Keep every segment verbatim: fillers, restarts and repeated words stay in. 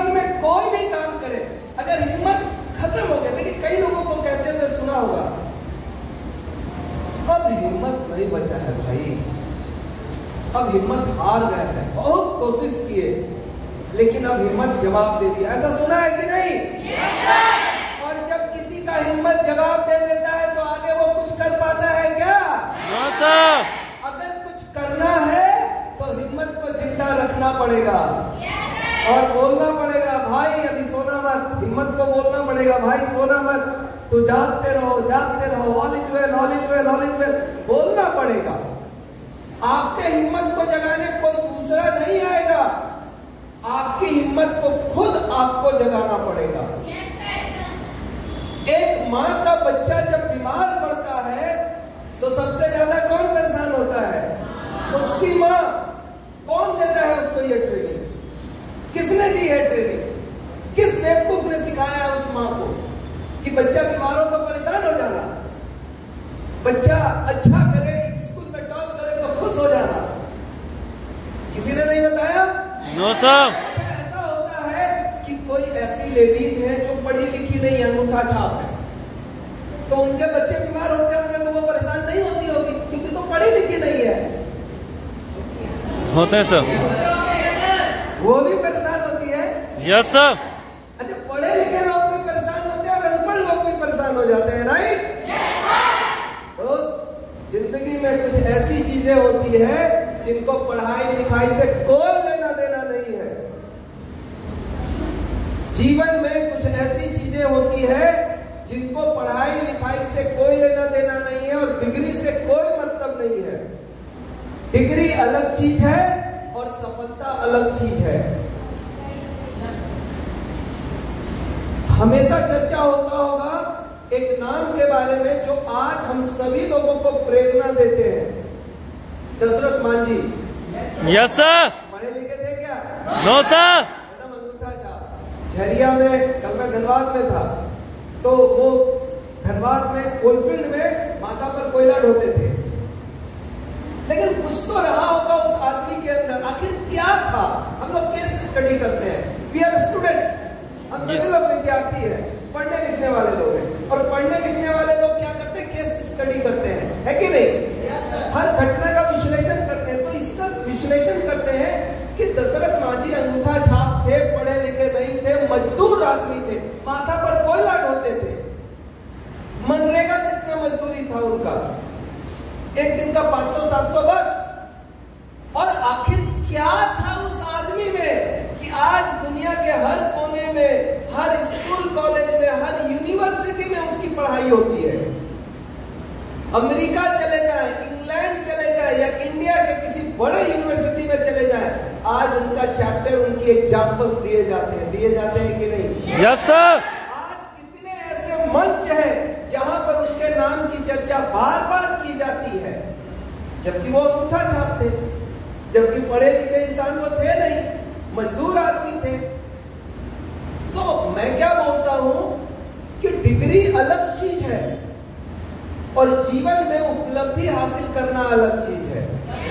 जीवन में कोई भी काम करे, अगर हिम्मत खत्म हो गया, देखिए कई लोगों को कहते हुए सुना होगा, अब हिम्मत नहीं बचा है भाई, अब हिम्मत हार गए हैं, बहुत कोशिश किए लेकिन अब हिम्मत जवाब दे दिया। ऐसा सुना है कि नहीं? yes, और जब किसी का हिम्मत जवाब दे देता है तो आगे वो कुछ कर पाता है क्या? yes, अगर कुछ करना है तो हिम्मत को जिंदा रखना पड़ेगा yes, और बोलना पड़ेगा, भाई अभी सोना मत। हिम्मत को बोलना पड़ेगा, भाई सोना मत, तो जागते रहो जागते रहो, all is well all is well all is well, बोलना पड़ेगा। आपके हिम्मत को जगाने कोई दूसरा नहीं आएगा, आपकी हिम्मत को खुद आपको जगाना पड़ेगा। एक माँ का बच्चा जब बीमार पड़ता है तो सबसे ज्यादा कौन परेशान होता है? उसकी माँ। कौन देता है उसको ये ट्रेनिंग? किसने दी है ट्रेनिंग? किस बेवकूफ ने सिखाया है उस माँ को कि बच्चा बीमार हो तो परेशान हो जाना, बच्चा अच्छा करे, स्कूल में टॉप करे तो खुश हो जाना? किसी ने नहीं बताया? No sir. ऐसा होता है कि कोई ऐसी लेडीज है जो पढ़ी लिखी नहीं, अंगूठा छाप है, तो उनके बच्चे बीमार होते होंगे तो वो परेशान नहीं होती होगी क्योंकि तो पढ़ी लिखी नहीं है। होते हैं सर, वो भी परेशान होती है। Yes sir. अच्छा, पढ़े लिखे लोग भी परेशान होते हैं और अनपढ़ लोग भी परेशान हो जाते हैं, राइट? तो जिंदगी में कुछ ऐसी चीजें होती है जिनको पढ़ाई लिखाई से कोई लेना देना नहीं है। जीवन में कुछ ऐसी चीजें होती है जिनको पढ़ाई लिखाई से कोई लेना देना नहीं है और डिग्री से कोई मतलब नहीं है। डिग्री अलग चीज है और सफलता अलग चीज है। हमेशा चर्चा होता होगा एक नाम के बारे में जो आज हम सभी लोगों को प्रेरणा देते हैं, दशरथ मांझी। Yes sir. पढ़े लिखे थे क्या? No sir. एकदम अंगूठा छाप। झरिया में, कल मैं धनबाद में था, तो वो धनबाद में कोलफील्ड में माथा पर कोयला ढोते थे, लेकिन कुछ तो रहा होगा उस आदमी के अंदर। आखिर क्या था? हम लोग केस स्टडी करते हैं, वी आर स्टूडेंट, हम सभी लोग विद्यार्थी हैं, पढ़ने लिखने वाले लोग हैं, और पढ़ने लिखने वाले लोग क्या करते हैं? केस स्टडी करते हैं, है कि नहीं? हर घटना का विश्लेषण करते हैं। तो इसका विश्लेषण करते हैं कि दशरथ मांझी अंगूठा छाप थे, पढ़े लिखे नहीं थे, मजदूर आदमी थे, माथा पर कोयला ढोते थे, मनरेगा जितना मजदूरी था उनका, एक दिन का पांच सौ सात सौ बस। और आखिर क्या था उस आदमी में कि आज दुनिया के हर कोने में, हर स्कूल कॉलेज में, हर यूनिवर्सिटी में उसकी पढ़ाई होती है। अमेरिका चले जाए, इंग्लैंड चले जाए या इंडिया के किसी बड़े यूनिवर्सिटी में चले जाए, आज उनका चैप्टर, उनकी एग्जाम्पल दिए जाते हैं, दिए जाते हैं कि नहीं? Yes sir. आज कितने ऐसे मंच हैं जहां पर उसके नाम की चर्चा बार बार की जाती है, जबकि वो अंगूठा छाप थे, जबकि पढ़े लिखे इंसान वो थे नहीं, मजदूर आदमी थे। तो मैं क्या बोलता हूं कि डिग्री अलग चीज है और जीवन में उपलब्धि हासिल करना अलग चीज है।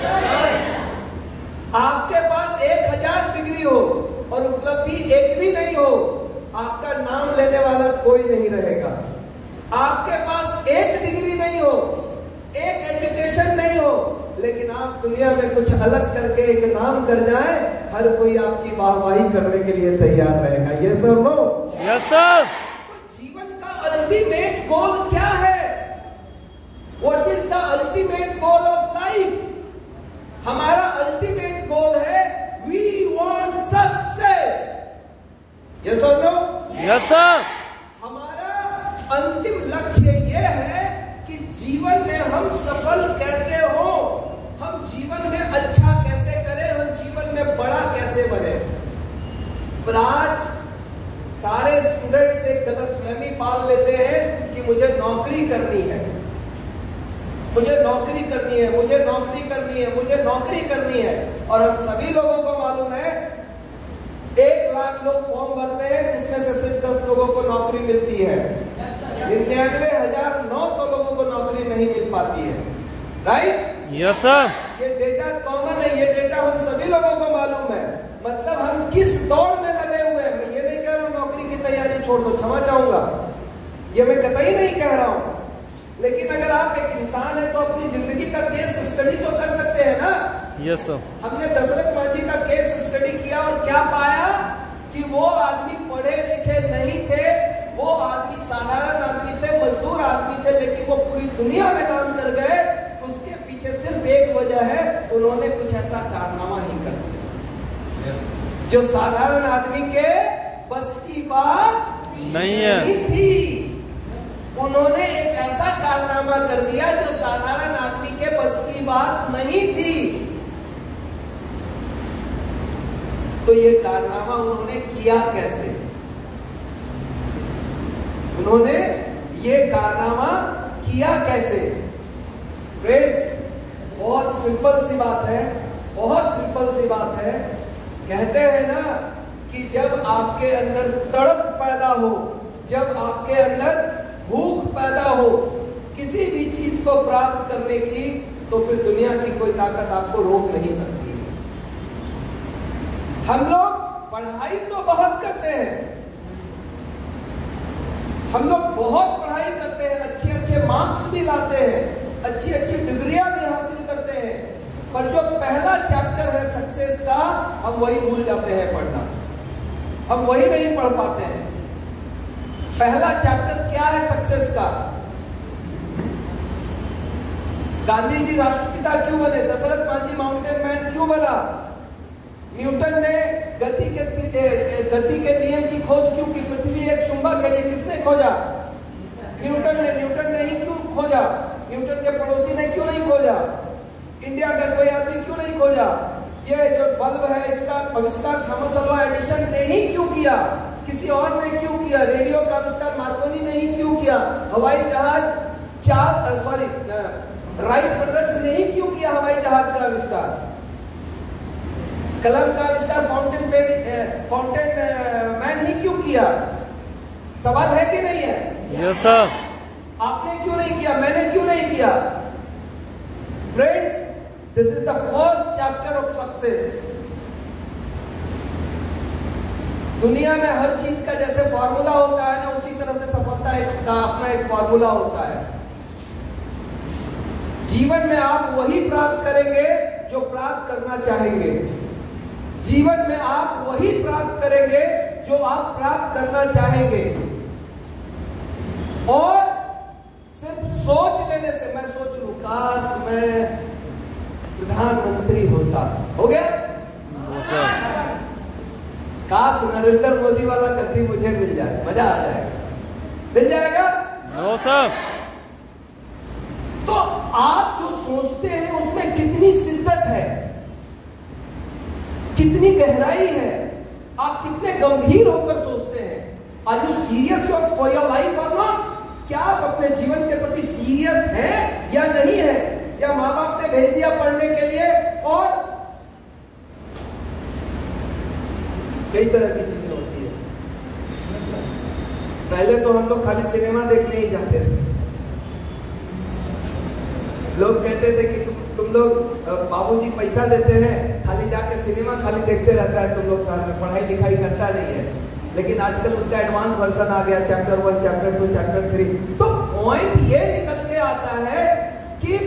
आपके पास एक हजार डिग्री हो और उपलब्धि एक भी नहीं हो, आपका नाम लेने वाला कोई नहीं रहेगा। आपके पास एक डिग्री नहीं हो, एक एजुकेशन नहीं हो, लेकिन आप दुनिया में कुछ अलग करके एक नाम कर जाए, हर कोई आपकी वाहवाही करने के लिए तैयार रहेगा। यस और नो? Yes sir. तो जीवन का अल्टीमेट गोल क्या है? What is the ultimate goal of life? हमारा अल्टीमेट गोल है we want success. Yes or no? Yes sir. हमारा अंतिम लक्ष्य यह है कि जीवन में हम सफल कैसे हो, हम जीवन में अच्छा कैसे करें, हम जीवन में बड़ा कैसे बने। पर आज सारे स्टूडेंट्स एक गलतफहमी पाल लेते हैं कि मुझे नौकरी करनी है, मुझे नौकरी करनी है, मुझे नौकरी करनी है, मुझे नौकरी करनी है। और हम सभी लोगों को मालूम है एक लाख लोग फॉर्म भरते हैं, जिसमें से सिर्फ दस लोगों को नौकरी मिलती है, निन्यानवे हजार नौ सौ लोगों को नौकरी नहीं मिल पाती है, राइट? Yes sir. ये डेटा कॉमन है, ये डेटा हम सभी लोगों को मालूम है। मतलब हम किस दौड़ में लगे हुए हैं। छोड़ दो, क्षमा चाहूंगा, ये मैं कतई नहीं कह रहा हूं। लेकिन अगर आप एक इंसान है तो अपनी जिंदगी का केस स्टडी तो कर सकते हैं ना। Yes sir. हमने दशरथ मांझी का केस स्टडी किया और क्या पाया कि वो आदमी पढ़े लिखे नहीं थे, वो आदमी साधारण आदमी थे, मजदूर आदमी थे, लेकिन वो पूरी दुनिया में नाम कर गए। उसके पीछे सिर्फ एक वजह है, उन्होंने कुछ ऐसा कारनामा ही कर दिया जो साधारण आदमी के बस की बात नहीं है। नहीं थी। उन्होंने एक ऐसा कारनामा कर दिया जो साधारण आदमी के बस की बात नहीं थी। तो ये कारनामा उन्होंने किया कैसे? उन्होंने ये कारनामा किया कैसे? फ्रेंड्स, बहुत सिंपल सी बात है, बहुत सिंपल सी बात है। कहते हैं ना कि जब आपके अंदर तड़प पैदा हो, जब आपके अंदर भूख पैदा हो किसी भी चीज को प्राप्त करने की, तो फिर दुनिया की कोई ताकत आपको रोक नहीं सकती। हम लोग पढ़ाई तो बहुत करते हैं, हम लोग बहुत पढ़ाई करते हैं, अच्छे अच्छे मार्क्स भी लाते हैं, अच्छी अच्छी डिग्रियां भी हासिल करते हैं, पर जो पहला चैप्टर है सक्सेस का, हम वही भूल जाते हैं पढ़ना, हम वही नहीं पढ़ पाते हैं। पहला चैप्टर क्या है सक्सेस का? गांधी जी राष्ट्रपिता क्यों बने? दशरथ मांझी माउंटेन मैन क्यों बना? न्यूटन ने गति के गति के नियम की खोज क्यों की? पृथ्वी एक चुंबक है, ये किसने खोजा? न्यूटन ने। न्यूटन ने ही क्यों खोजा? न्यूटन के पड़ोसी ने क्यों नहीं खोजा? इंडिया का कोई आदमी क्यों नहीं खोजा? ये जो बल्ब है इसका आविष्कार थॉमस अल्वा एडिसन ने ही क्यों किया? किसी और ने क्यों किया? रेडियो का आविष्कार मार्कोनी ने ही क्यों किया? हवाई जहाज चार सॉरी राइट ब्रदर्स ने ही क्यों किया हवाई जहाज का आविष्कार? कलम का आविष्कार फाउंटेन पेन फाउंटेन मैन ही क्यों किया? सवाल है कि नहीं है? Yes sir. आपने क्यों नहीं किया? मैंने क्यों नहीं किया? Friends, this is the first chapter of success. दुनिया में हर चीज का जैसे फॉर्मूला होता है ना, उसी तरह से सफलता का अपना एक फॉर्मूला होता है। जीवन में आप वही प्राप्त करेंगे जो प्राप्त करना चाहेंगे। जीवन में आप वही प्राप्त करेंगे जो आप प्राप्त करना चाहेंगे। और सिर्फ सोच लेने से, मैं सोच लूं काश मैं प्रधानमंत्री होता, हो गया? काश नरेंद्र मोदी वाला गद्दी मुझे मिल जाए, मजा आ जाएगा। मिल जाएगा? No sir. तो आप जो सोचते हैं उसमें कितनी शिद्दत है, कितनी गहराई है, आप कितने गंभीर होकर सोचते हैं। Are you serious for your life और नॉट? क्या आप अपने जीवन के प्रति सीरियस हैं या नहीं है? या माँ बाप ने भेज दिया पढ़ने के लिए और कई तरह की चीजें होती है। पहले तो हम लोग खाली सिनेमा देखने ही जाते थे। लोग कहते थे कि तुम तुम लोग बाबूजी पैसा देते हैं, खाली जाके सिनेमा खाली देखते रहता है, तुम लोग साथ में पढ़ाई लिखाई करता नहीं है। लेकिन आजकल उसका एडवांस वर्जन आ गया, chapter one, chapter two, chapter three. तो पॉइंट ये निकल के आता है कि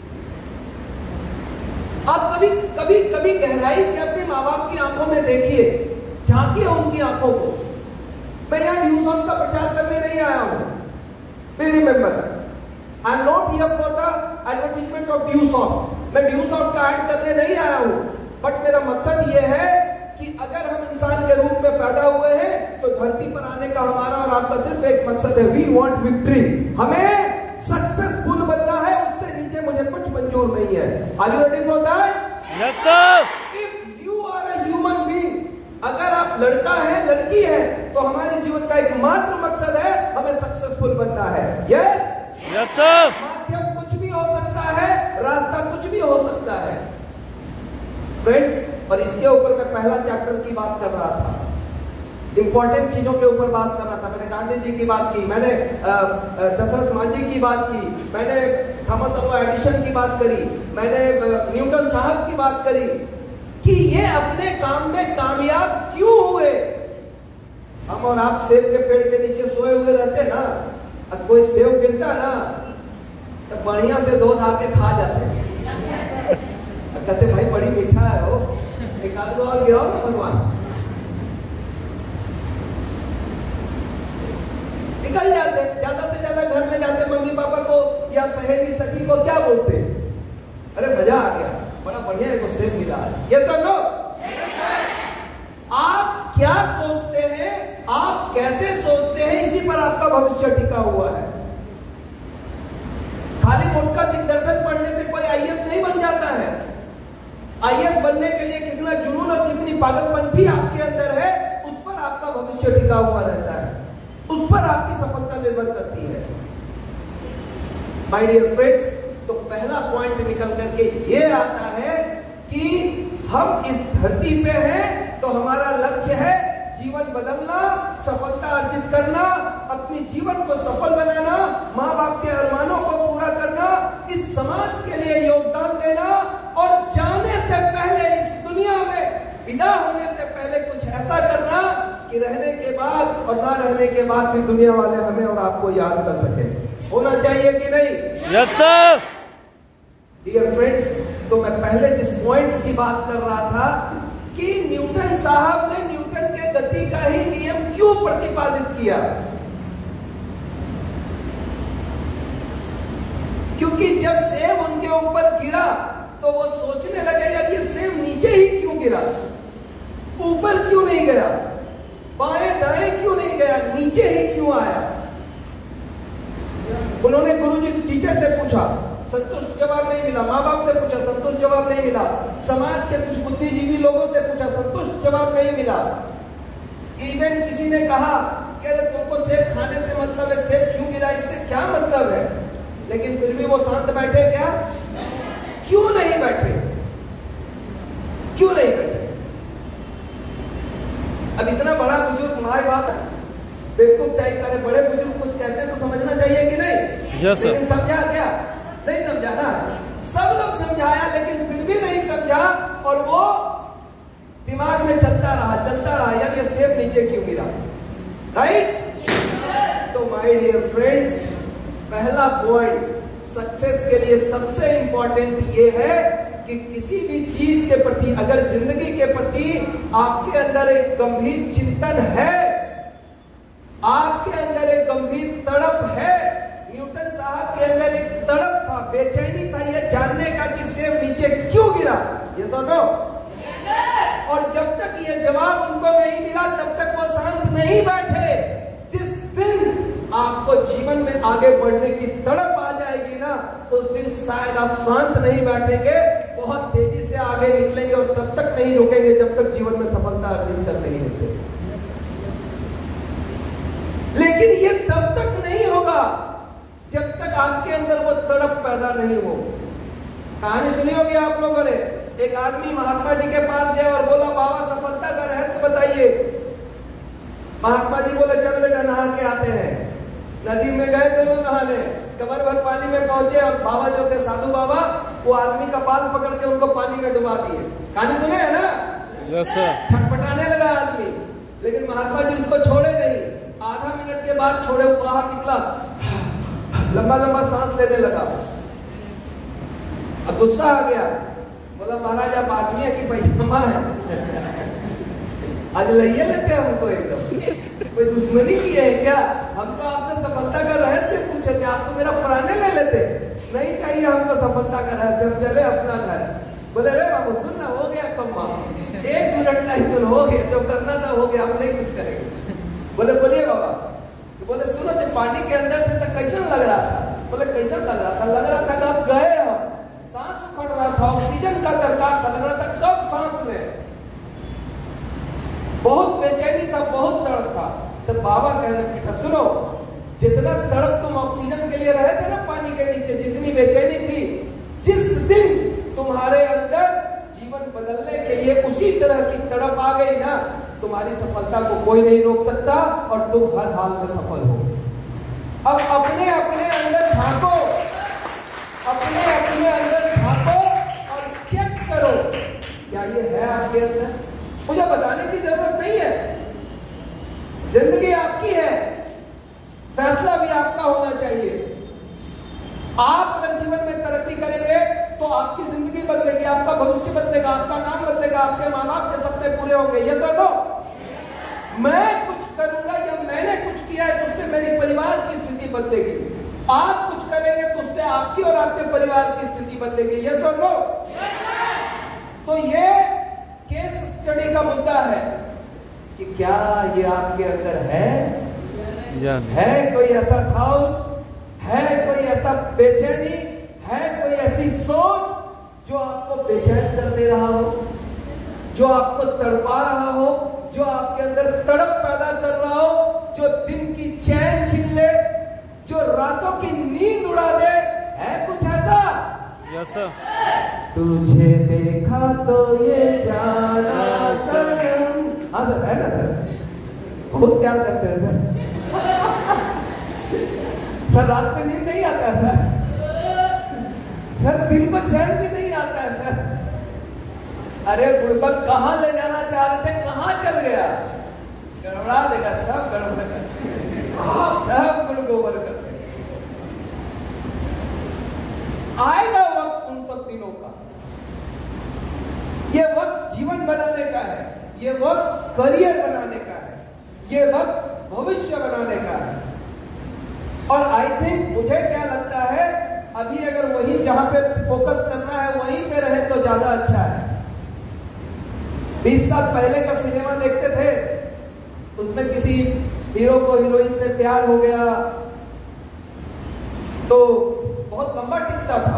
आप कभी कभी कभी गहराई से अपने माँ बाप की आंखों में देखिए, झांकिए उनकी आंखों को। मैं यहाँ ड्यूसॉफ्ट का प्रचार करने नहीं आया हूं। Please remember, I am not here for the advertisement of Dusoft. मैं ड्यूसॉफ्ट का ऐड करने नहीं आया हूं, बट मेरा मकसद यह है कि अगर हम इंसान के रूप में पैदा हुए हैं तो धरती पर आने का हमारा और आपका सिर्फ एक मकसद है, वी वांट विक्ट्री। हमें सक्सेसफुल बनना है, उससे नीचे मुझे कुछ मंजूर नहीं है। Are you ready for that? Yes sir. If you are a human being, अगर आप लड़का है, लड़की है, तो हमारे जीवन का एकमात्र मकसद है हमें सक्सेसफुल बनना है। Yes yes sir. माध्यम कुछ भी हो सकता है, रास्ता कुछ भी हो सकता है फ्रेंड्स। और इसके ऊपर मैं पहला चैप्टर की बात कर रहा था, इंपॉर्टेंट चीजों के ऊपर बात कर रहा था। मैंने गांधी जी की बात की, मैंने दशरथ मांझी की बात की, मैंने थॉमस अल्वा एडिसन की बात करी, मैंने न्यूटन साहब की बात करी कि ये अपने काम में कामयाब क्यों हुए। हम और आप आप सेब के पेड़ के नीचे सोए हुए रहते ना, अब कोई सेब गिरता ना तो बढ़िया से दो धाके खा जाते, कहते भाई बड़ी मीठा है वो, एक आध दो और गिराओ ना भगवान, निकल जाते। ज्यादा से ज्यादा घर में जाते मम्मी पापा को या सहेली सखी को क्या बोलते, अरे मजा आ गया, बड़ा बढ़िया एक सेब मिला है। ये सब लोग आप क्या सोचते हैं, आप कैसे सोचते हैं, इसी पर आपका भविष्य टिका हुआ है। खाली मोटका दिग्दर्शन पढ़ने से कोई आईएएस नहीं बन जाता है। आईएएस बनने के लिए कितना जुनून और कितनी पागलपंथी आपके अंदर है, उस पर आपका भविष्य टिका हुआ रहता है, उस पर आपकी सफलता निर्भर करती है। माय डियर फ्रेंड्स, तो पहला पॉइंट निकल करके ये आता है कि हम इस धरती पे हैं तो हमारा लक्ष्य है जीवन बदलना, सफलता अर्जित करना, अपनी जीवन को सफल बनाना, माँ बाप के अरमानों को पूरा करना, इस समाज के लिए योगदान देना और जाने से पहले, इस दुनिया में विदा होने से पहले कुछ ऐसा करना कि रहने के बाद और ना रहने के बाद भी दुनिया वाले हमें और आपको याद कर सके। होना चाहिए कि नहीं? Yes sir. डियर फ्रेंड्स, तो मैं पहले जिस पॉइंट्स की बात कर रहा था कि न्यूटन साहब ने न्यूटन के गति का ही नियम क्यों प्रतिपादित किया, क्योंकि जब सेब उनके ऊपर गिरा तो वो सोचने लगे यार ये सेब नीचे ही क्यों गिरा, ऊपर क्यों नहीं गया, बाएं दाएं क्यों नहीं गया, नीचे ही क्यों आया। उन्होंने गुरुजी टीचर से पूछा, संतुष्ट जवाब नहीं मिला, माँ बाप से पूछा, संतुष्ट जवाब नहीं मिला, समाज के कुछ बुद्धिजीवी लोगों से पूछा, संतुष्ट जवाब नहीं मिला। इवन किसी ने कहा कि अरे तुमको सेब खाने से मतलब है, सेब क्यों गिरा, इससे क्या मतलब है, लेकिन फिर भी वो शांत बैठे क्या? क्यों नहीं बैठे? क्यों नहीं बैठे? अब इतना बड़ा बुजुर्ग माँ बाप बेवकूफ टाइप का, बड़े बुजुर्ग कुछ कहते हैं तो समझना चाहिए कि नहीं? Yes sir. लेकिन समझा क्या? नहीं समझा ना। सब लोग समझाया लेकिन फिर भी नहीं समझा और वो दिमाग में चलता रहा चलता रहा यार ये सेब नीचे क्यों गिरा, राइट? तो माय डियर फ्रेंड्स, पहला पॉइंट सक्सेस के लिए सबसे इंपॉर्टेंट ये है कि किसी भी चीज के प्रति, अगर जिंदगी के प्रति आपके अंदर एक गंभीर चिंतन है, आपके अंदर एक गंभीर तड़प है, न्यूटन साहब के अंदर एक तड़प था, बेचैनी था ये जानने का कि सेब नीचे क्यों गिरा, ये सुनो। और जब तक ये जवाब उनको नहीं मिला तब तक वो शांत नहीं बैठे। जिस दिन आपको जीवन में आगे बढ़ने की तड़प आ जाएगी ना, उस दिन शायद आप शांत नहीं बैठेंगे, बहुत तेजी से आगे निकलेंगे और तब तक नहीं रुकेंगे जब तक जीवन में सफलता अर्जित कर नहीं लेते। लेकिन ये तब तक नहीं होगा जब तक आपके अंदर वो तड़प पैदा नहीं हो। कहानी सुनी होगी आप लोगों ने, एक आदमी महात्मा जी के पास गया और बोला बाबा सफलता का रहस्य बताइए। महात्मा जी बोले चल बेटा नहा के आते हैं। नदी में गए दोनों नहाने, कमर भर पानी में पहुंचे और बाबा जो थे साधु बाबा, वो आदमी का बाल पकड़ के उनको पानी में डुबा दिए। कहानी सुने है ना? Yes sir. छटपटाने लगा आदमी, लेकिन महात्मा जी उसको छोड़े नहीं। आधा मिनट के बाद छोड़े, बाहर निकला, लंबा लंबा सांस लेने लगा। अब गुस्सा आ गया, बोला महाराज आप आदमी है कि पैजामा है? आज लइए लेते हैं हमको एकदम, कोई दुश्मनी की है क्या? हम तो आपसे सफलता का रहस्य पूछे थे, आप तो मेरा पुराने ले लेते। नहीं चाहिए हमको सफलता का रहस्य, हम चले अपना घर। बोले रे बाबू सुन ना, हो गया कम्मा, एक मिनट टाइम तो हो गया, जो करना था हो गया, हम नहीं कुछ करेंगे। बोले बोलिए बाबा। तो बोले सुनो जब पानी के अंदर थे तो कैसा लग रहा था? बोले कैसा लग रहा था? लग रहा था कि आप गए हो, सांस उखड़ रहा था, ऑक्सीजन का दरकार था, लग रहा था कब सांस ले, बहुत बेचैनी था, बहुत तड़प था। तो बाबा कहने बेटा सुनो, जितना तड़प तुम ऑक्सीजन के लिए रहे थे ना पानी के नीचे, जितनी बेचैनी थी, जिस दिन तुम्हारे अंदर जीवन बदलने के लिए उसी तरह की तड़प आ गई ना, तुम्हारी सफलता को कोई नहीं रोक सकता और तुम हर हाल में सफल हो। अब अपने अपने अंदर झांको, अपने अपने अंदर झांको और चेक करो क्या ये है आपके अंदर। मुझे बताने की जरूरत नहीं है, जिंदगी आप आपकी है, फैसला भी आपका होना चाहिए। आप अगर जीवन में तरक्की करेंगे तो आपकी जिंदगी बदलेगी, आपका भविष्य बदलेगा, आपका नाम बदलेगा, आपके माँ बाप के सपने पूरे होंगे। ये तो मैं कुछ करूंगा या मैंने कुछ किया है तो उससे मेरी परिवार की स्थिति बदलेगी। आप कुछ करेंगे तो उससे आपकी और आपके परिवार की स्थिति बदलेगी। ये तो नो। तो ये केस स्टडी का मुद्दा है कि क्या ये आपके अंदर है है कोई ऐसा डाउट, है कोई ऐसा बेचैनी, है कोई ऐसी सोच जो आपको बेचैन कर दे रहा हो, जो आपको तड़पा रहा हो, जो आपके अंदर तड़प पैदा कर रहा हो, जो दिन की चैन छीन ले, जो रातों की नींद उड़ा दे? है कुछ ऐसा? Yes sir. तुझे देखा तो ये जाना सनम। हाँ सर, है ना सर? बहुत प्यार करते हैं सर। सर रात में नींद नहीं आता है सर, सर दिन को चैन भी नहीं आता है सर। अरे बुड़बक कहाँ ले जाना चाह रहे थे, कहाँ चल गया? गड़बड़ा देगा, सब गड़बड़ कर सब गुड़ गोबर कर देगा। आएगा वक्त उन सब दिनों का। ये वक्त जीवन बनाने का है, ये वक्त करियर बनाने का है, ये वक्त भविष्य बनाने का है। और आई थिंक, मुझे क्या लगता है, अभी अगर वही जहां पे फोकस करना है वहीं पे रहे तो ज्यादा अच्छा है। बीस साल पहले का सिनेमा देखते थे, उसमें किसी हीरो को हीरोइन से प्यार हो गया तो बहुत लंबा टिकता था।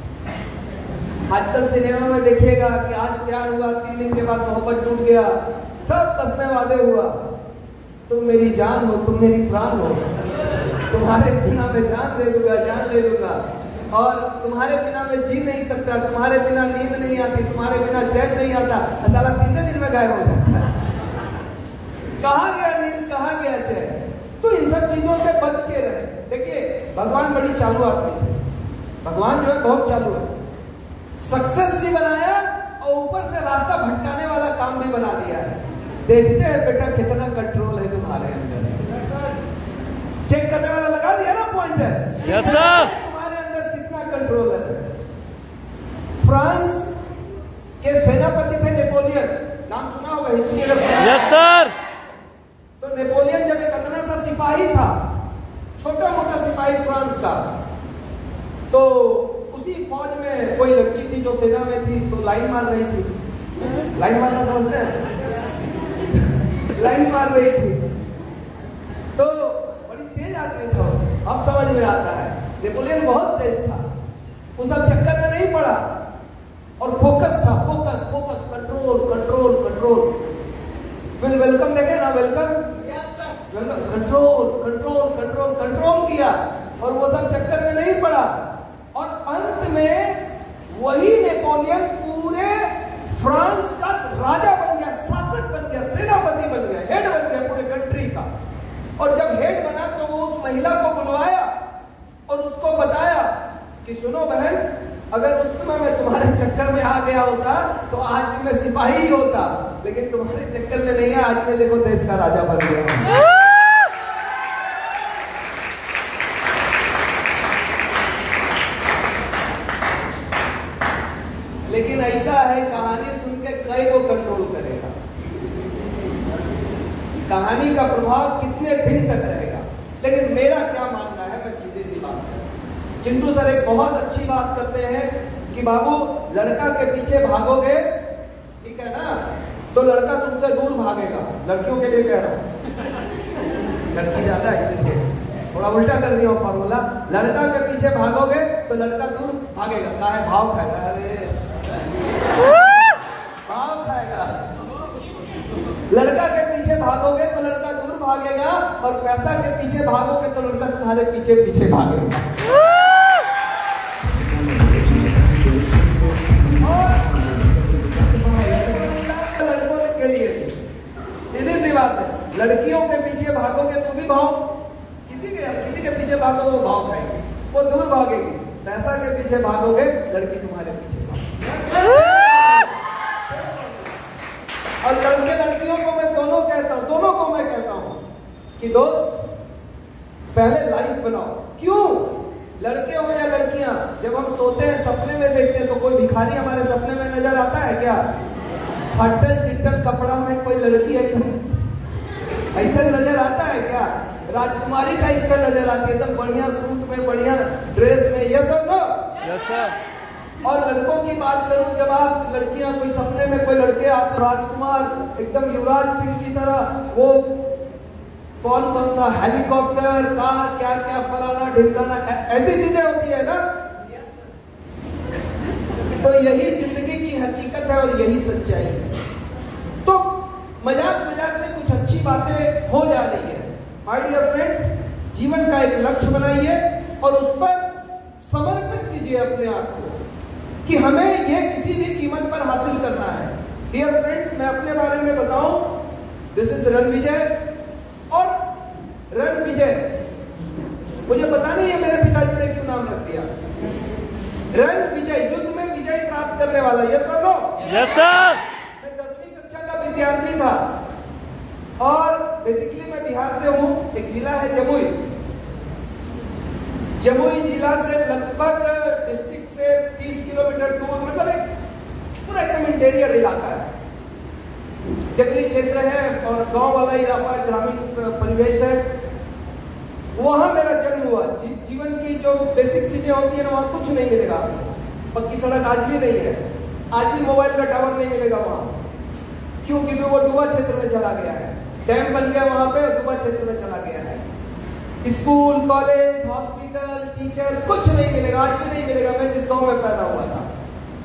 आजकल सिनेमा में देखिएगा कि आज प्यार हुआ, तीन दिन के बाद मोहब्बत टूट गया, सब कसमें वादे हुआ। तुम मेरी जान हो, तुम मेरी प्राण हो, तुम्हारे बिना मैं जान दे दूंगा, जान ले लूंगा, और तुम्हारे बिना मैं जी नहीं सकता, तुम्हारे बिना नींद नहीं आती, तुम्हारे बिना चैन नहीं आता। साला तीन दिन में गायब हो जाता है। कहाँ गया नींद, कहाँ गया चैन? तो इन सब चीजों से बच के रहे। देखिए भगवान बड़ी चालू आदमी है, भगवान जो है बहुत चालू है। सक्सेस भी बनाया और ऊपर से रास्ता भटकाने वाला काम भी बना दिया है। देखते हैं बेटा कितना कंट्रोल है तुम्हारे अंदर। चेक करने वाला लगा दिया ना पॉइंटर। Yes sir. तुम्हारे अंदर कितना कंट्रोल है। फ्रांस के सेनापति थे नेपोलियन, नाम सुना होगा हिस्ट्री में। Yes sir. तो नेपोलियन जब एक अदना सा सिपाही था, छोटा मोटा सिपाही फ्रांस का, तो उसी फौज में कोई लड़की थी जो सेना में थी, तो लाइन मार रही थी। लाइन मारना समझते हैं? लाइन मार रही थी तो बड़ी तेज आदमी था, अब समझ में आता है। नेपोलियन बहुत तेज था, उस सब चक्कर में नहीं पड़ा और फोकस था, focus focus control control control. फिर वेलकम देखे ना, welcome welcome control control control control किया और वो सब चक्कर में नहीं पड़ा। और अंत में वही नेपोलियन पूरे फ्रांस का राजा बन गया, शासक बन गया, सेनापति बन गया, हेड बन गया पूरे कंट्री का। और जब हेड बना तो वो उस महिला को बुलवाया और उसको बताया कि सुनो बहन, अगर उस समय मैं तुम्हारे चक्कर में आ गया होता तो आज भी मैं सिपाही ही होता, लेकिन तुम्हारे चक्कर में नहीं है, आज मैं देखो देश का राजा बन गया। लेकिन ऐसा है, कहानी सुन के कई को कंट्रोल करेगा, कहानी का प्रभाव कितने दिन तक रहेगा। लेकिन मेरा क्या मानना है, मैं सीधी सी बात करूं, चिंटू सर एक बहुत अच्छी बात करते हैं कि बाबू लड़का के पीछे भागोगे, ठीक है ना, तो लड़का तुमसे दूर भागेगा। लड़कियों के लिए कह रहा हूं, लड़की ज्यादा है इसलिए थोड़ा उल्टा कर दिया फॉर्मूला। लड़का के पीछे भागोगे तो लड़का दूर भागेगा, कहा है भाव खाएगा, अरे भाव खाएगा। लड़का के पीछे भागोगे तो लड़का दूर भागेगा, और पैसा के पीछे भागोगे तो लड़का तुम्हारे पीछे पीछे भागेगा। लड़कों के लिए सीधी सी बात है, लड़कियों के पीछे भागोगे तो भी भाव, किसी के किसी के पीछे भागोगे वो भाव खाएगी, वो दूर भागेगी। पैसा के पीछे भागोगे लड़की तुम्हारे पीछे भागेगी। और लड़के लड़कियों को मैं दोनों कहता हूं, दोनों को मैं कहता हूं कि दोस्त पहले लाइफ बनाओ। क्यों? लड़के हो या लड़कियां, जब हम सोते हैं सपने में देखते हैं तो कोई भिखारी हमारे सपने में नजर आता है क्या? फटल चिट्टल कपड़ा में कोई लड़की एकदम ऐसा नजर आता है क्या? राजकुमारी टाइप का नजर आती है, एकदम बढ़िया सूट में, बढ़िया ड्रेस में, ये सब नो। Yes sir. और लड़कों की बात करूं, जब आप लड़कियां कोई सपने में कोई लड़के आते, राजकुमार एकदम युवराज सिंह की तरह, वो कौन कौन सा हेलीकॉप्टर, कार, क्या क्या फलाना ढिमकाना, ऐसी चीजें होती है ना। तो यही जिंदगी की हकीकत है और यही सच्चाई है। तो मजाक मजाक में कुछ अच्छी बातें हो जा रही है। माय डियर फ्रेंड्स, जीवन का एक लक्ष्य बनाइए और उस पर समर्पित कीजिए अपने आप को कि हमें यह किसी भी कीमत पर हासिल करना है। डियर फ्रेंड्स, मैं अपने बारे में बताऊं, दिस इज रणविजय। और रणविजय, मुझे पता नहीं है मेरे पिताजी ने क्यों नाम रख दिया रणविजय, युद्ध में विजय प्राप्त करने वाला। यस और नो? Yes sir. मैं दसवीं कक्षा का विद्यार्थी था और बेसिकली मैं बिहार से हूं। एक जिला है जमुई। जमुई जिला से लगभग डिस्ट्रिक्ट से तीस किलोमीटर दूर, मतलब एक पूरा एकदम इंटीरियर इलाका है, जंगली क्षेत्र है और गांव वाला इलाका, ग्रामीण परिवेश है। वहां मेरा जन्म हुआ। जी, जीवन की जो बेसिक चीजें होती है ना, वहां कुछ नहीं मिलेगा आपको। पक्की सड़क आज भी नहीं है, आज भी मोबाइल का टावर नहीं मिलेगा वहां। क्यों? क्योंकि वो डूबा क्षेत्र में चला गया है, डैम बन गया वहां पे, डूबा क्षेत्र में चला गया है। स्कूल, कॉलेज, हॉस्पिटल, टीचर, कुछ नहीं मिलेगा, आज भी नहीं मिलेगा। मैं जिस गांव में पैदा हुआ था,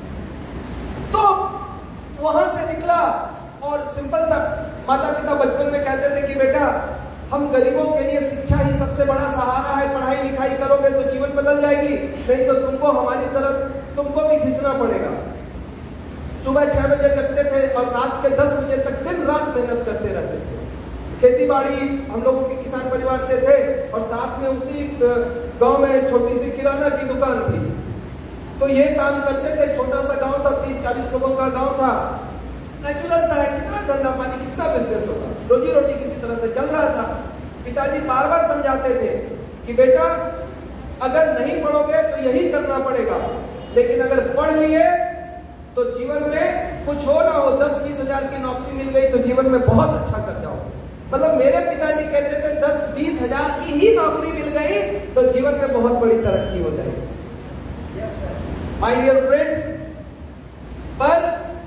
तो वहां से निकला और सिंपल सा, माता पिता बचपन में कहते थे कि बेटा, हम गरीबों के लिए शिक्षा ही सबसे बड़ा सहारा है, पढ़ाई लिखाई करोगे तो जीवन बदल जाएगी, नहीं तो तुमको हमारी तरफ, तुमको भी घिसना पड़ेगा। सुबह छह बजे जगते थे और रात के दस बजे तक दिन रात मेहनत करते रहते थे। खेती बाड़ी, हम लोगों के किसान परिवार से थे और साथ में उसी गांव में छोटी सी किराना की दुकान थी, तो ये काम करते थे। छोटा सा गांव था, तीस चालीस लोगों का गांव था। नेचुरल सा है, कितना धंधा पानी, कितना बिजनेस होगा, रोजी रोटी किसी तरह से चल रहा था। पिताजी बार बार समझाते थे कि बेटा, अगर नहीं पढ़ोगे तो यही करना पड़ेगा, लेकिन अगर पढ़ लिए तो जीवन में कुछ हो ना हो, दस बीस हजार की नौकरी मिल गई तो जीवन में बहुत अच्छा कर जाओ। मतलब मेरे पिताजी कहते थे दस बीस हजार की ही नौकरी मिल गई तो जीवन में बहुत बड़ी तरक्की हो जाएगी। माय डियर फ्रेंड्स, पर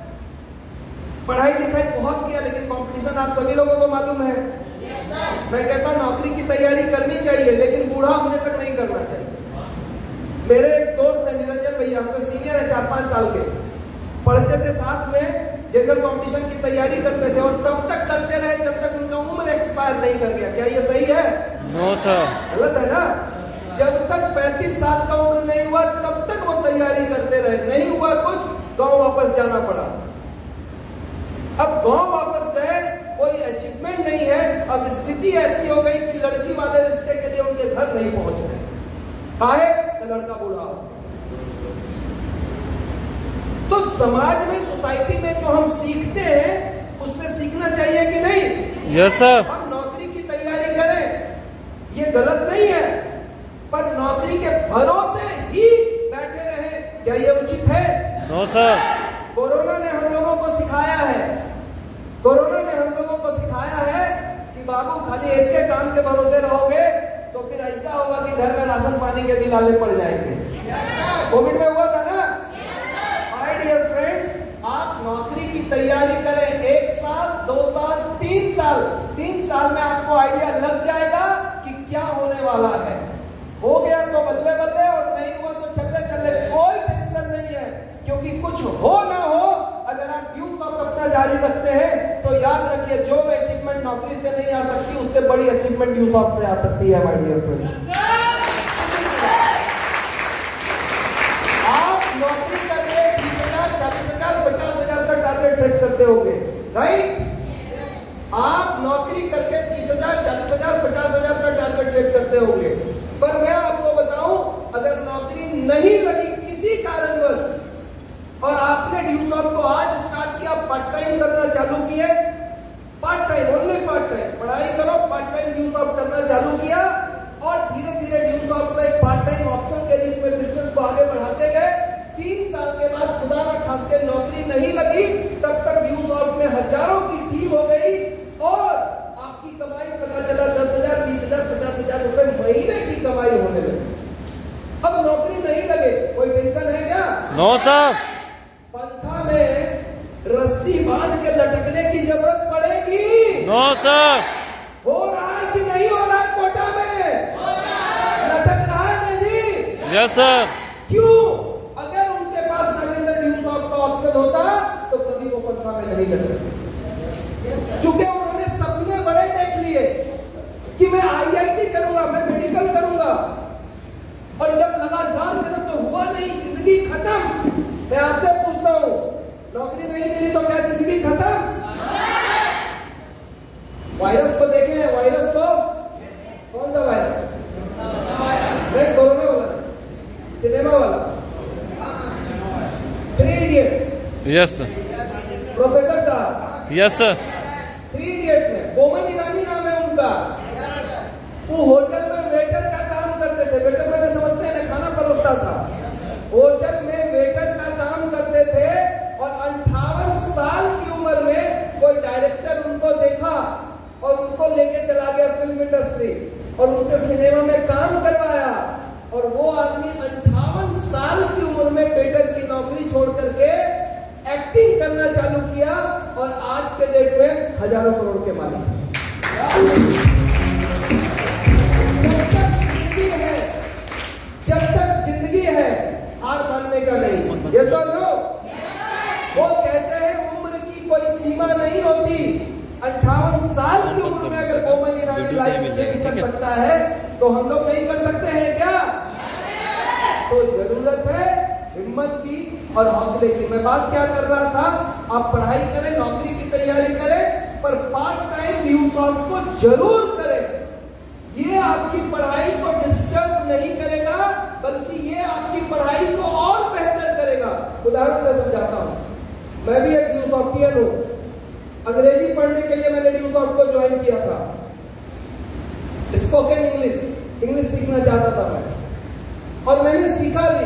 पढ़ाई लिखाई बहुत किया, लेकिन कंपटीशन आप सभी लोगों को मालूम है। मैं कहता हूं नौकरी की तैयारी करनी चाहिए, लेकिन बूढ़ा होने तक नहीं करना चाहिए। मेरे एक दोस्त है निरंजन भैया, हमको सीनियर है, चार पांच साल के, पढ़ते थे साथ में, जनरल कंपटीशन की तैयारी करते थे और तब तक करते रहे जब तक उनका उम्र एक्सपायर नहीं कर गया। क्या ये सही है? No sir. गलत है ना। जब तक पैंतीस साल का उम्र नहीं हुआ तब तक वो तैयारी करते रहे, नहीं हुआ कुछ, गांव वापस जाना पड़ा। अब गांव वापस गए, कोई अचीवमेंट नहीं है। अब स्थिति ऐसी हो गई कि लड़की वाले रिश्ते के लिए उनके घर नहीं पहुंच रहे। काहे? तो लड़का बूढ़ा। तो समाज में, सोसाइटी में जो हम सीखते हैं उससे सीखना चाहिए कि नहीं? Yes sir. हम नौकरी की तैयारी करें, ये गलत नहीं है, पर नौकरी के भरोसे ही बैठे रहे, क्या ये उचित है? No sir. कोरोना ने हम लोगों को सिखाया है, कोरोना ने हम लोगों को सिखाया है कि बाबू खाली एक के काम के भरोसे रहोगे तो फिर ऐसा होगा कि घर में राशन पानी के बिल आले पड़ जाएंगे। कोविड में हुआ था ना। माय डियर फ्रेंड्स, आप नौकरी की तैयारी करें, एक साल, दो साल, तीन साल, तीन साल में आपको आइडिया लग जाएगा कि क्या होने वाला है। हो गया तो बल्ले बल्ले, और नहीं हुआ तो चले चले, कोई टेंशन नहीं है, क्योंकि कुछ हो ना हो, अगर आप ड्यू सॉफ्ट अपना जारी रखते हैं तो याद रखिए, जो अचीवमेंट नौकरी से नहीं आ सकती उससे बड़ी अचीवमेंट ड्यू सॉफ्ट से आ सकती है। माय डियर फ्रेंड्स, आप नौकरी करके बीस हजार, चालीस हजार, पचास हजार का टारगेट सेट करते होंगे, राइट? आप नौकरी करके तीस हजार, चालीस हजार, पचास हजार का टारगेट सेट करते होंगे, पर मैं आपको बताऊं, अगर नौकरी नहीं लगी किसी कारणवश और आपने ड्यू सॉफ्ट को आज स्टार्ट किया, पार्ट टाइम करना चालू किए, part time, only part time, पढ़ाई करो, part time Dusoft no sir. पंखा में रस्सी बांध के लटकने की जरूरत पड़ेगी? No sir. हो रहा है कि नहीं हो रहा है कोटा में? हो रहा है। लटक रहा है ना जी? Yes sir. क्यों? अगर उनके पास नरेंद्र न्यूज़ का ऑप्शन होता तो कभी वो पंखा में नहीं लटकते। चूंकि उन्होंने सपने बड़े देख लिए कि मैं आई आई टी करूंगा, मैं मेडिकल करूंगा, और जब लगातार मेरा तो हुआ नहीं, जिंदगी खत्म। मैं आपसे पूछता हूं, नौकरी नहीं मिली तो क्या जिंदगी खत्म? वायरस को देखे हैं? वायरस को, कौन सा वायरस? नहीं, कोरोना वाला, सिनेमा वाला, three idiot. Yes sir. Professor साहब, यस सर। थ्री इडियट में बोमन ईरानी नाम है उनका। वो होटल में वेटर का काम करते थे। वेटर में तो समझते हैं ना, खाना परोसता था। होटल में वेटर का काम करते थे और अंठावन साल की उम्र में कोई डायरेक्टर उनको देखा और उनको लेके चला गया फिल्म इंडस्ट्री और उनसे सिनेमा में काम करवाया। और वो आदमी अंठावन साल की उम्र में वेटर की नौकरी छोड़ करके एक्टिंग करना चालू किया और आज के डेट में हजारों करोड़ के मालिक। जब तक जिंदगी है, जब तक जिंदगी है, हार मानने का नहीं। ये तो लो, वो कहते हैं उम्र की कोई सीमा नहीं होती। अंठावन साल की उम्र में अगर बोमन ईरानी लाइफ चेंज कर सकता है तो हम लोग नहीं कर सकते हैं क्या? तो जरूरत है हिम्मत की और हौसले की। मैं बात क्या कर रहा था, आप पढ़ाई करें, नौकरी की तैयारी करें, पर पार्ट टाइम न्यूज़ को जरूर करें। ये आपकी पढ़ाई को डिस्टर्ब नहीं करेगा, बल्कि ये आपकी पढ़ाई को और बेहतर करेगा। उदाहरण से समझाता हूं। मैं भी एक न्यूज़ सॉफ्टवेयर हूं। अंग्रेजी पढ़ने के लिए मैंने न्यूज़ को ज्वाइन किया था। स्पोकन इंग्लिश, इंग्लिश सीखना चाहता था मैं, और मैंने सीखा भी।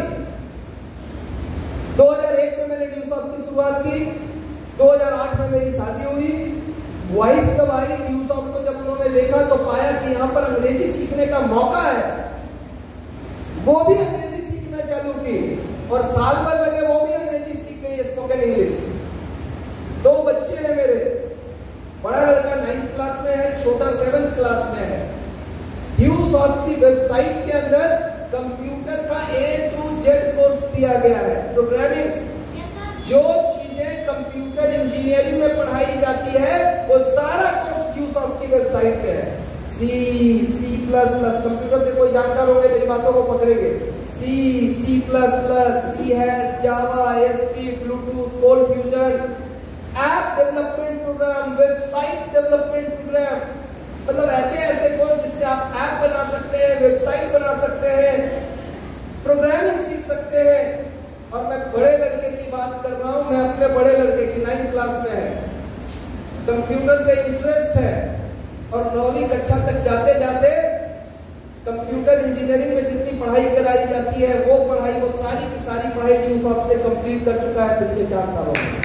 दो हज़ार एक में मैंने न्यूज़ की शुरुआत की। दो हज़ार आठ में मेरी शादी हुई। वाइफ जब आई न्यूज़ को, जब उन्होंने देखा तो पाया कि यहाँ पर अंग्रेजी सीखने का मौका है। वो भी अंग्रेजी सीखना चालू की और साल भर लगे वो भी अंग्रेजी सीख गई, स्पोकन इंग्लिश। दो बच्चे हैं मेरे। बड़ा लड़का नाइन्थ क्लास में है, छोटा सेवेंथ क्लास में है। न्यूज़ की वेबसाइट के अंदर कंप्यूटर का ए टू जेड कोर्स दिया गया है। प्रोग्रामिंग, जो चीजें कंप्यूटर इंजीनियरिंग में पढ़ाई जाती है वो सारा कोर्स न्यूज़ की वेबसाइट पे है। C, C plus plus, computer के कोई जानकार होंगे मेरी बातों को पकड़ेंगे। C, C plus plus, C hash, Java, SP, Bluetooth, cold fusion, app development program, website development program, मतलब ऐसे ऐसे कोर्स जिससे आप ऐप बना सकते हैं, वेबसाइट बना सकते हैं, प्रोग्रामिंग सीख सकते हैं। और मैं बड़े लड़के की बात कर रहा हूं। मैं अपने बड़े लड़के की नाइन्थ क्लास में है, कंप्यूटर से इंटरेस्ट है, और नौवीं कक्षा तक जाते जाते कंप्यूटर इंजीनियरिंग में जितनी पढ़ाई कराई जाती है वो पढ़ाई, वो सारी की सारी पढ़ाई न्यूज़ से कंप्लीट कर चुका है पिछले चार सालों में।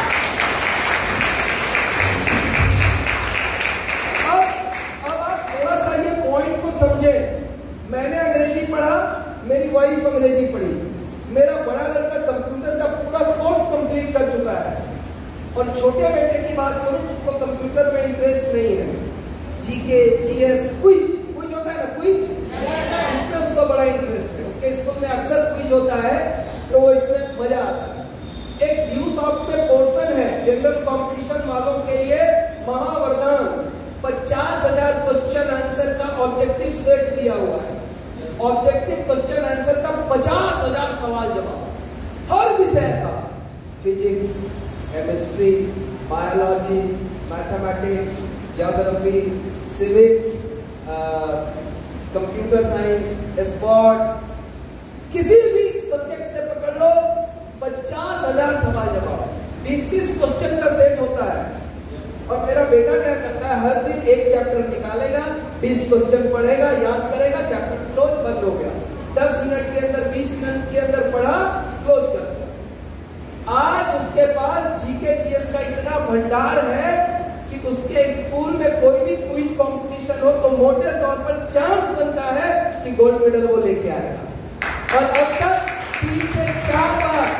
समझे, मैंने अंग्रेजी पढ़ा, मेरी वाइफ अंग्रेजी पढ़ी। मेरा बड़ा लड़का कंप्यूटर का पूरा कोर्स कंप्लीट कर चुका है, और छोटे बेटे की बात करूं तो उसको कंप्यूटर में इंटरेस्ट नहीं है। जीके, जीएस, क्विज, क्विज होता है ना, क्विज, इसमें उसको बड़ा इंटरेस्ट है। उसके स्कूल में अक्सर क्विज होता है तो वो इसमें मजा आता है। एक न्यूज़ में पोर्शन है जनरल कंपटीशन वालों के लिए, महावरदान। पचास हजार क्वेश्चन आंसर का ऑब्जेक्टिव सेट दिया हुआ है। ऑब्जेक्टिव क्वेश्चन आंसर का पचास हजार सवाल जवाब हर विषय का, physics, chemistry, biology, mathematics, geography, civics, computer science, sports, किसी भी सब्जेक्ट से पकड़ लो, पचास हजार सवाल जवाब, बीस बीस क्वेश्चन का सेट होता है। और मेरा बेटा क्या करता है, हर दिन एक चैप्टर निकालेगा, बीस क्वेश्चन पढ़ेगा, याद करेगा, चैप्टर क्लोज, बंद हो गया। दस मिनट के अंदर, बीस मिनट के अंदर पढ़ा, क्लोज कर दिया। आज उसके पास जीके जीएस का इतना भंडार है कि उसके स्कूल में कोई भी क्विज कंपटीशन हो तो मोटे तौर पर चांस बनता है कि गोल्ड मेडल वो लेके आएगा। और अब तक तीन से चार बार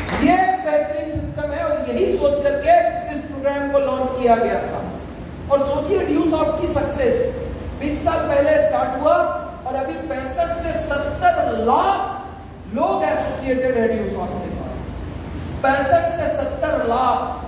यही सोच करके इस प्रोग्राम को लॉन्च किया गया था। और सोचिए ड्यूसॉफ्ट की सक्सेस, बीस साल पहले स्टार्ट हुआ और अभी पैंसठ से सत्तर लाख लोग एसोसिएटेड है ड्यूसॉफ्ट के साथ। पैंसठ से सत्तर लाख।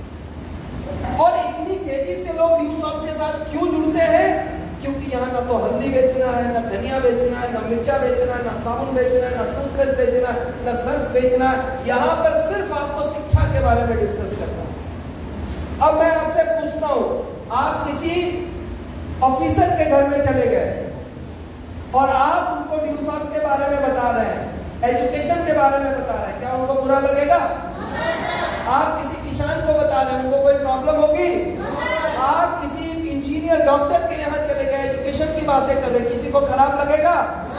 और इतनी तेजी से लोग ड्यूसॉफ्ट के साथ क्यों जुड़ते हैं? क्योंकि यहाँ ना तो हल्दी बेचना है, ना धनिया बेचना है, ना मिर्चा बेचना है, ना साबुन बेचना है, ना टूथपेस्ट बेचना है, ना सर्फ बेचना है। यहाँ पर सिर्फ आपको शिक्षा के बारे में डिस्कस करना है। अब मैं आपसे पूछता हूं, आप किसी ऑफिसर के घर में चले गए और आप उनको ड्यूसॉफ्ट के बारे में बता रहे हैं, एजुकेशन के बारे में बता रहे हैं, क्या उनको बुरा लगेगा? आप किसी किसान को बता रहे हैं, उनको कोई प्रॉब्लम होगी? आप किसी इंजीनियर डॉक्टर के यहाँ चले गए, एजुकेशन की बातें कर रहे हैं, किसी को खराब लगेगा?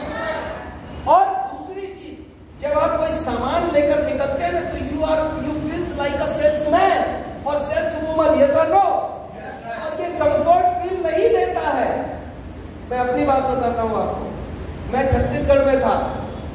और दूसरी चीज, जब आप कोई सामान लेकर निकलते हैं ना, तो you are you feels like a salesman और सेल्स वुमन, यस और नो? और ये कंफर्ट फील नहीं देता है। मैं अपनी बात बताता हूँ आपको। मैं छत्तीसगढ़ में था,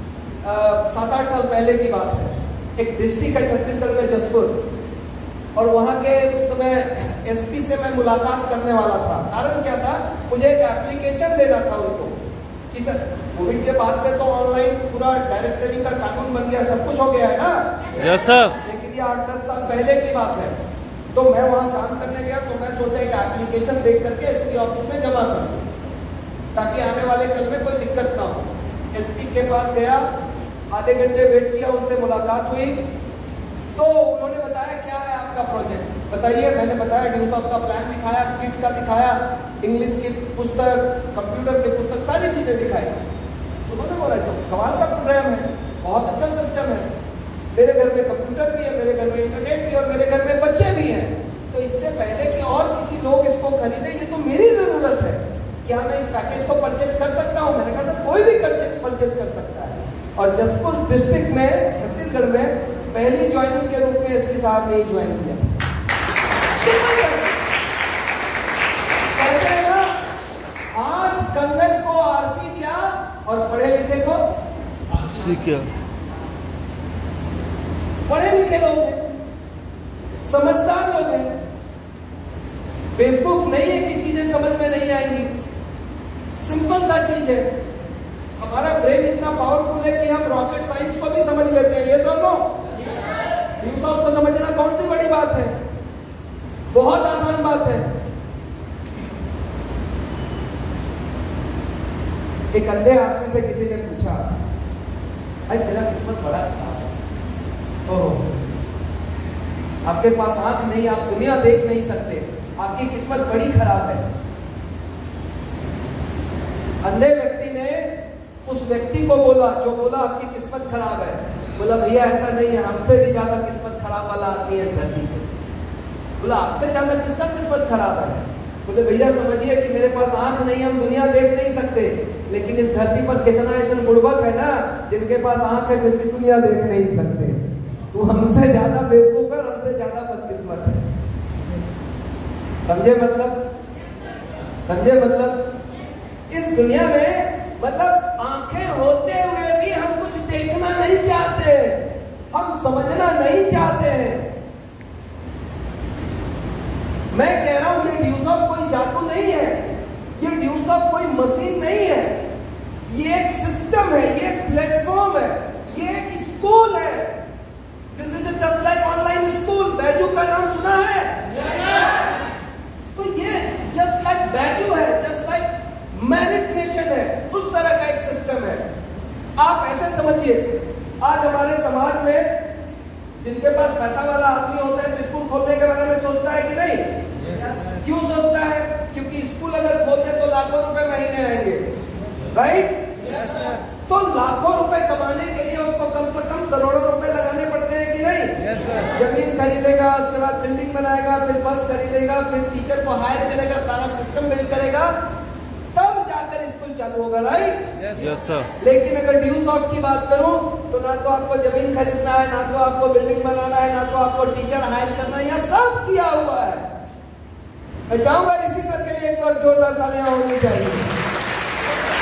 सात आठ साल पहले की बात है। एक डिस्ट्रिक्ट है छत्तीसगढ़ में, जसपुर, और वहां के उस समय एसपी से मैं मुलाकात करने वाला था। कारण क्या था? मुझे एक एप्लीकेशन देना था उनको कि सर, कोविड के बाद से तो ऑनलाइन पूरा डायरेक्ट सेलिंग का कानून बन गया, सब कुछ हो गया है ना? Yes sir. लेकिन ये आठ दस साल पहले की बात है। तो मैं वहां काम करने गया, तो मैं सोचा एक एप्लीकेशन देख करके एसपी ऑफिस में जमा कर दूं, ताकि आने वाले कल में कोई दिक्कत ना हो। एसपी के पास गया, आधे घंटे वेट किया, उनसे मुलाकात हुई, तो उन्होंने बताया क्या है आपका प्रोजेक्ट बताइए। मैंने बताया, ड्यूसॉफ्ट का प्लान दिखाया, किट का दिखाया, इंग्लिश की पुस्तक, कंप्यूटर की पुस्तक, सारी चीजें दिखाई। उन्होंने बोला तो कमाल का प्रोग्राम है, बहुत अच्छा सिस्टम है, मेरे घर में कंप्यूटर भी है, मेरे घर में इंटरनेट भी है, और मेरे घर में बच्चे भी हैं, तो इससे पहले कि और किसी लोग इसको खरीदे, ये तो मेरी जरूरत है, क्या मैं इस पैकेज को परचेज कर सकता हूँ? मैंने कहा सर कोई भी परचेज कर सकता है। और जसपुर डिस्ट्रिक्ट में, छत्तीसगढ़ में पहली ज्वाइनिंग के रूप में एसपी साहब ने ही ज्वाइन किया। कहते हैं ना, आठ कंगन को आरसी क्या, और पढ़े लिखे को आरसी क्या? पढ़े लिखे लोग हैं, समझदार लोग हैं, बेवकूफ नहीं है कि चीजें समझ में नहीं आएंगी। सिंपल सा चीज है, हमारा ब्रेन इतना पावरफुल है कि हम रॉकेट साइंस को भी समझ लेते हैं, ये दोनों ड्यूसॉफ्ट को समझना कौन सी बड़ी बात है, बहुत आसान बात है। एक अंधे आदमी से किसी ने पूछा, अरे तेरा किस्मत बड़ा खराब है, ओह आपके पास आंख नहीं, आप दुनिया देख नहीं सकते, आपकी किस्मत बड़ी खराब है। अंधे व्यक्ति ने उस व्यक्ति को बोला, जो बोला आपकी किस्मत खराब है, बोला भैया ऐसा नहीं है, हमसे भी ज्यादा किस्मत खराब वाला आदमी है इस धरती पे। बोला आपसे ज्यादा किसका किस्मत खराब है? बोले भैया समझिए कि मेरे पास आंख नहीं, हम दुनिया देख नहीं सकते, लेकिन इस धरती पर कितना ऐसे बुड़बक है ना, जिनके पास आंख है फिर भी दुनिया देख नहीं सकते। तो हमसे ज्यादा बेवकूफ है, हमसे ज्यादा बदकिस्मत है। समझे मतलब? समझे मतलब? इस दुनिया में मतलब आंखें होते हुए भी हम कुछ देखना नहीं चाहते, हम समझना नहीं चाहते हैं। मैं कह रहा हूं ये ड्यूसॉफ्ट कोई जादू नहीं है, ये ड्यूसॉफ्ट कोई मशीन नहीं है, ये एक सिस्टम है, ये एक प्लेटफॉर्म है, ये एक स्कूल है। This is just like online school. Byju का नाम सुना है? तो ये जस्ट लाइक बैजू है, जस्ट लाइक मेरिट नेशन है, उस तरह का एक सिस्टम है। आप ऐसे समझिए, आज हमारे समाज में जिनके पास पैसा वाला आदमी होता है तो स्कूल खोलने के बारे में सोचता है कि नहीं? yes, क्यों सोचता है? क्योंकि स्कूल अगर खोलते तो लाखों रुपए महीने आएंगे, राइट? yes, तो लाखों रुपए कमाने के लिए उसको कम से कम करोड़ों रुपए लगाने पड़ते हैं कि नहीं? yes, जमीन खरीदेगा, उसके बाद बिल्डिंग बनाएगा, फिर बस खरीदेगा, फिर टीचर को हायर करेगा, सारा सिस्टम बिल्ड करेगा, तब जाकर स्कूल चालू होगा, राइट? Yes sir. लेकिन अगर ड्यूसॉफ्ट की बात करूं तो ना तो आपको जमीन खरीदना है, ना तो आपको बिल्डिंग बनाना है, ना तो आपको टीचर हायर करना है, यह सब किया हुआ है। मैं चाहूंगा इसी सर के लिए एक बार जोरदार तालियां होनी चाहिए।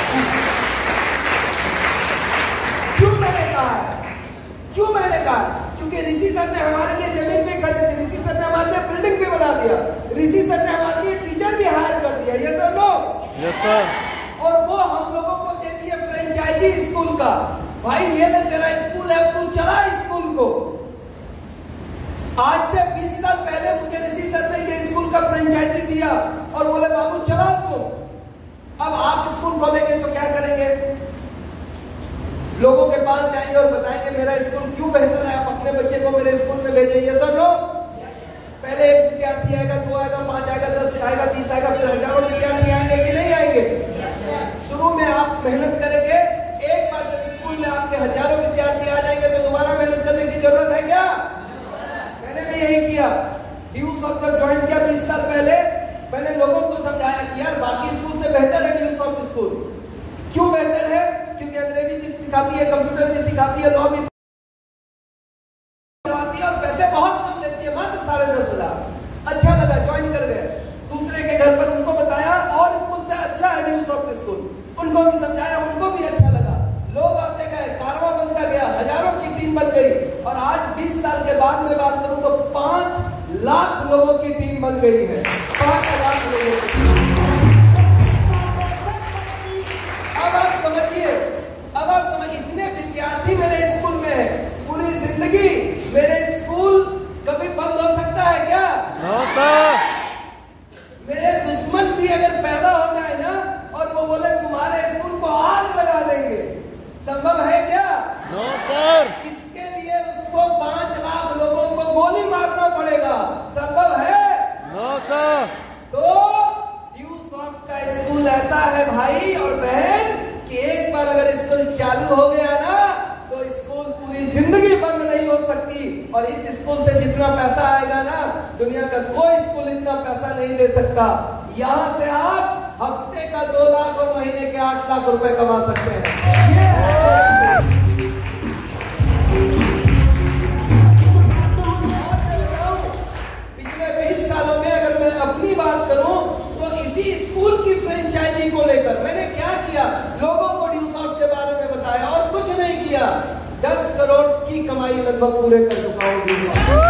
क्यों मैंने कहा है? क्यों मैंने कहा? क्योंकि ऋषि सर ने हमारे लिए जमीन भी खरीदी, ऋषि सर ने हमारे लिए बिल्डिंग भी बना दिया, ऋषि सर ने हमारे लिए टीचर भी हायर कर दिया। ये सर लोग यस सर। और वो हम लोगों को दे दिया फ्रेंचाइजी स्कूल का। भाई ये ना तेरा स्कूल है, तू चला स्कूल को। आज से बीस साल पहले मुझे ऋषि सर ने ये स्कूल का फ्रेंचाइजी दिया और बोले बाबू चला तू। अब आप स्कूल खोलेंगे तो क्या करेंगे? लोगों के पास जाएंगे और बताएंगे मेरा स्कूल क्यों बेहतर है, आप अपने बच्चे को मेरे स्कूल में भेजेंगे। सर लोग पहले एक विद्यार्थी आएगा, दो आएगा, पांच आएगा, दस आएगा, बीस आएगा, फिर हजारों विद्यार्थी आएंगे कि नहीं आएंगे? शुरू में आप मेहनत करेंगे, एक बार जब स्कूल में आपके हजारों विद्यार्थी आ जाएंगे तो दोबारा मेहनत करने की जरूरत है क्या? मैंने भी यही किया। ड्यूस ऑफ जब ज्वाइन किया बीस साल पहले, मैंने लोगों को समझाया कि यार बाकी स्कूल से बेहतर है ड्यूस ऑफ स्कूल। क्यों बेहतर है? क्योंकि अंग्रेजी चीज सिखाती है, कंप्यूटर भी सिखाती है, लॉ भी सिखाती है और पैसे बहुत कम लेती है, मात्र साढ़े दस हजार। अच्छा लगा, ज्वाइन कर गए। दूसरे के घर पर उनको बताया और स्कूल से अच्छा है ड्यूस ऑफ स्कूल, उनको भी समझाया, उनको भी अच्छा लगा। लोग आते गए, कारवां बनता गया, हजारों की टीम बन गई और आज बीस साल के बाद में बात करूं तो पांच लाख लोगों की टीम बन गई है। पांच लाख लोगों की टीम। अब आप समझिए, अब आप समझिए, इतने विद्यार्थी मेरे स्कूल में है, पूरी जिंदगी मेरे स्कूल कभी बंद हो सकता है क्या? No sir. मेरे दुश्मन भी अगर पैदा हो जाए ना और वो बोले तुम्हारे स्कूल को आग लगा देंगे, संभव है क्या? No sir. इसके लिए उसको पांच लाख लोगों को गोली मारना पड़ेगा, संभव है? No sir. तो ड्यूस ऑफ का स्कूल ऐसा है भाई और बहन कि एक बार अगर स्कूल चालू हो गया ना तो स्कूल पूरी जिंदगी बंद नहीं हो सकती। और इस स्कूल से जितना पैसा आएगा ना, दुनिया का कोई स्कूल इतना पैसा नहीं ले सकता। यहाँ से आप हफ्ते का दो लाख और महीने के आठ लाख रुपए कमा सकते हैं। ये पिछले बीस सालों में अगर मैं अपनी बात करूं तो इसी स्कूल की फ्रेंचाइजी को लेकर मैंने क्या किया, लोगों को ड्यूस ऑफ के बारे में बताया और कुछ नहीं किया। दस करोड़ की कमाई लगभग पूरे कर चुका हूं।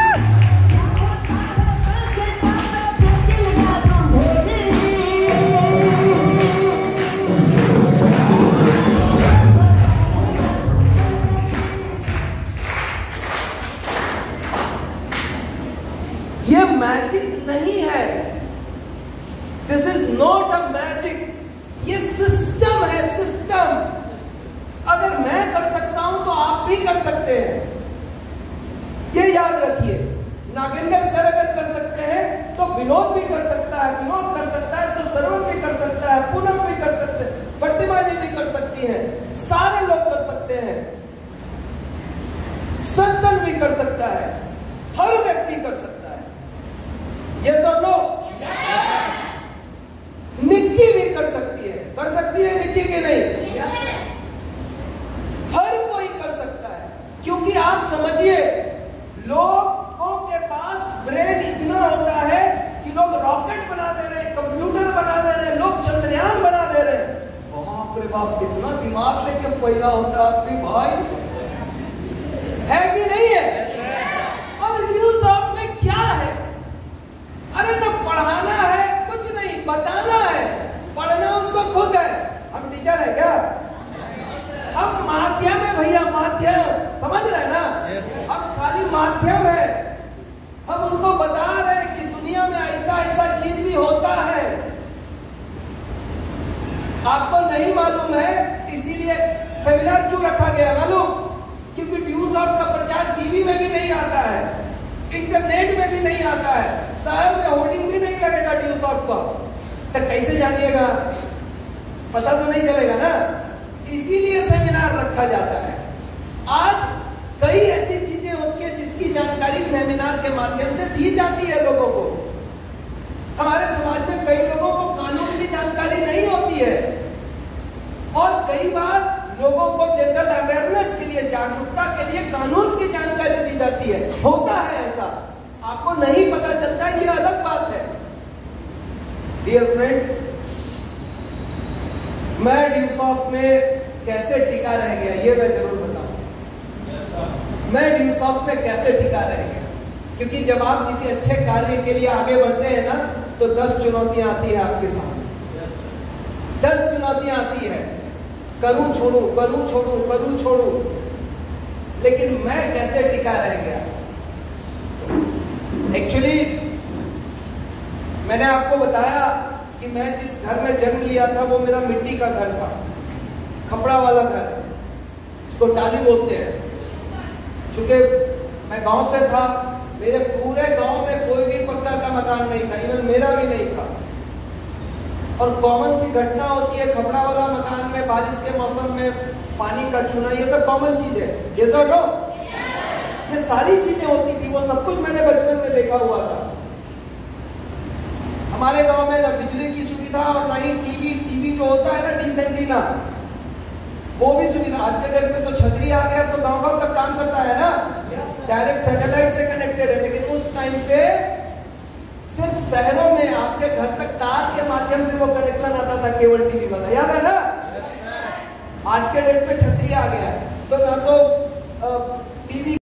ये मैजिक नहीं है, this is not a magic, ये सिस्टम है, सिस्टम। अगर मैं कर सकता हूं तो आप भी कर सकते हैं, ये याद रखिए। नागेंद्र सर अगर कर सकते हैं तो विनोद भी कर सकता है, विनोद कर सकता है तो सरवण भी कर सकता है, पूनम भी कर सकते हैं, प्रतिमा जी भी कर सकती है, सारे लोग कर सकते हैं, सत्तन भी कर सकता है, हर व्यक्ति कर सकता है। ये सब लोग निक्की भी कर सकती है, कर सकती है निक्की की नहीं, हर कोई कर सकता है। क्योंकि आप समझिए, लोगों के पास ब्रेन इतना होता है कि लोग रॉकेट बना दे रहे हैं, कंप्यूटर बना दे रहे हैं, लोग चंद्रयान बना दे रहे हैं। बाप रे बाप, कितना दिमाग लेके पैदा होता आदमी भाई, है कि नहीं है? और ड्यूस ऑफ में क्या है? अरे ना पढ़ाना है, कुछ नहीं, बताना है। पढ़ना उसको खुद है। हम टीचर है क्या? हम माध्यम है भैया, माध्यम, समझ रहे ना? yes, हम खाली माध्यम है। हम उनको बता रहे हैं कि दुनिया में ऐसा ऐसा चीज भी होता है, आपको नहीं मालूम है, इसीलिए सेमिनार क्यों रखा गया मालूम? क्योंकि ड्यूस ऑफ का प्रचार टीवी में भी नहीं आता है, इंटरनेट में भी नहीं आता है, शहर में होर्डिंग भी नहीं लगेगा ड्यूस ऑफ का, तो कैसे जानिएगा? पता तो नहीं चलेगा ना। इसीलिए सेमिनार रखा जाता है। आज कई ऐसी चीजें होती है जिसकी जानकारी सेमिनार के माध्यम से दी जाती है लोगों को। हमारे समाज में कई लोगों को कानून की जानकारी नहीं होती है और कई बार लोगों को जनरल अवेयरनेस के लिए, जागरूकता के लिए कानून की जानकारी दी जाती है। होता है ऐसा, आपको नहीं पता चलता, ये अलग बात है। डियर फ्रेंड्स, मैं ड्यूस ऑफ में कैसे टिका रह गया ये मैं जरूर बताऊं। मैं ड्यूसॉफ्ट में कैसे टिका रह गया। क्योंकि जब आप किसी अच्छे कार्य के लिए आगे बढ़ते हैं ना, तो दस चुनौतियां आती है आपके सामने, दस चुनौतियां आती है, करूं छोड़ू करूं छोड़ू करूं छोड़ू, लेकिन मैं कैसे टिका रह गया। एक्चुअली मैंने आपको बताया कि मैं जिस घर में जन्म लिया था वो मेरा मिट्टी का घर था, खपड़ा वाला घर, उसको टाली बोलते हैं। चूंकि मैं गांव से था, मेरे पूरे गांव में कोई भी पक्का का मकान नहीं था, इवन मेरा भी नहीं था। और कॉमन सी घटना होती है खपड़ा वाला मकान में, बारिश के मौसम में पानी का चूना, ये सब कॉमन चीज है, ये सब नो ये सारी चीजें होती थी। वो सब कुछ मैंने बचपन में देखा हुआ था। हमारे गांव में ना बिजली की सुविधा और ना ही टीवी टीवी जो होता है ना, डिश एंटीना, वो भी सुविधा। आज के डेट में तो छतरी आ गया, तो गांव गांव तक काम करता है ना, डायरेक्ट सैटेलाइट से कनेक्टेड है। लेकिन उस टाइम पे सिर्फ शहरों में आपके घर तक तार के माध्यम से वो कनेक्शन आता था, केबल टीवी वाला, याद है ना। आज के डेट में छतरी आ गया है, तो ना तो टीवी